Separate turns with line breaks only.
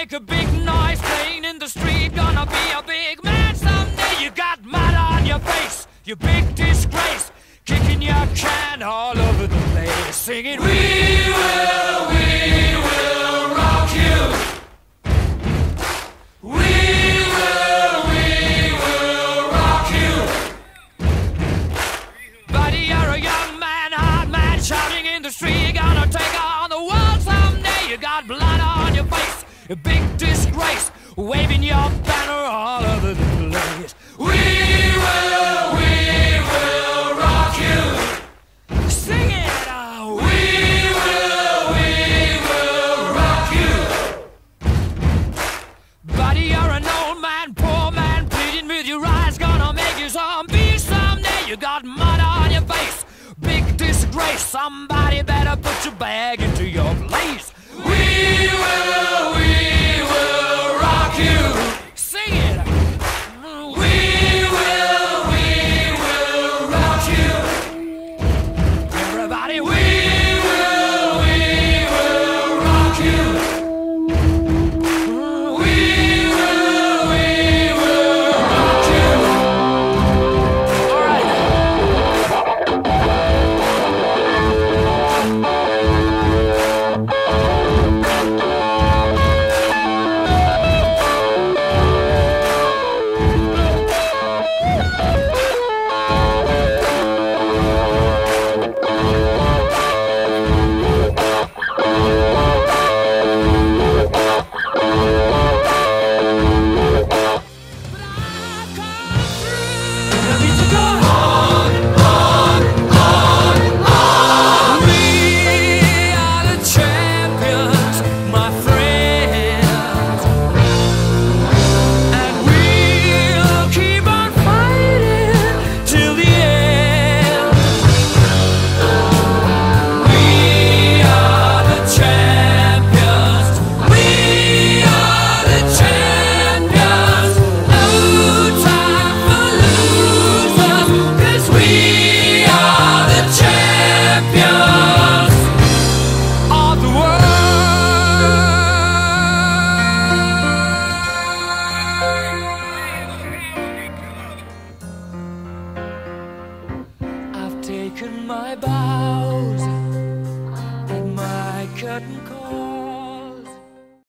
make a big noise playing in the street. Gonna be a big man someday. You got mud on your face, you big disgrace. Kicking your can all over the place, singing, we will rock you. We will rock you. Buddy, you're a young man, hard man, shouting in the street. Gonna take on the world someday. You got blood on your face, a big disgrace, waving your banner all over the place. We will rock you. Sing it out. We will rock you. Buddy, you're an old man, poor man, pleading with your eyes. Gonna make you zombie someday. You got mud on your face, big disgrace. Somebody better put your bag into your place. We will